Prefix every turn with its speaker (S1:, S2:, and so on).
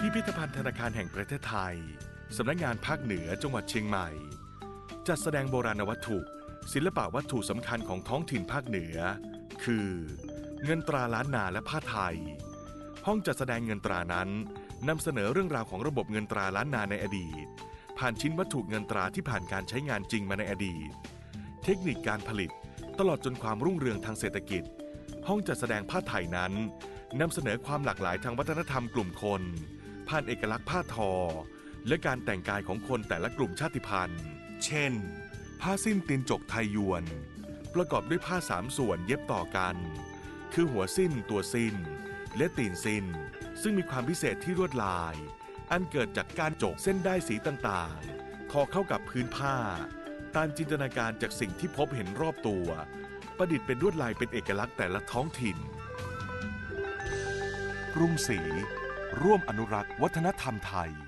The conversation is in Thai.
S1: พิพิธภัณฑ์ธนาคารแห่งประเทศไทยสำนักงานภาคเหนือจังหวัดเชียงใหม่จัดแสดงโบราณวัตถุศิลปะวัตถุสำคัญของท้องถิ่นภาคเหนือคือเงินตราล้านนาและผ้าไทยห้องจัดแสดงเงินตรานั้นนำเสนอเรื่องราวของระบบเงินตราล้านนาในอดีตผ่านชิ้นวัตถุเงินตราที่ผ่านการใช้งานจริงมาในอดีตเทคนิคการผลิตตลอดจนความรุ่งเรืองทางเศรษฐกิจห้องจัดแสดงผ้าไทยนั้นนำเสนอความหลากหลายทางวัฒนธรรมกลุ่มคนผ่านเอกลักษณ์ผ้าทอและการแต่งกายของคนแต่ละกลุ่มชาติพันธุ์เช่นผ้าสิ้นตีนจกไทยยวนประกอบด้วยผ้า3ส่วนเย็บต่อกันคือหัวสิ้นตัวสิ้นและตีนสิ้นซึ่งมีความพิเศษที่ลวดลายอันเกิดจากการจกเส้นด้ายสีต่างๆทอเข้ากับพื้นผ้าตามจินตนาการจากสิ่งที่พบเห็นรอบตัวประดิษฐ์เป็นลวดลายเป็นเอกลักษณ์แต่ละท้องถิ่นกรุงศรีร่วมอนุรักษ์วัฒนธรรมไทย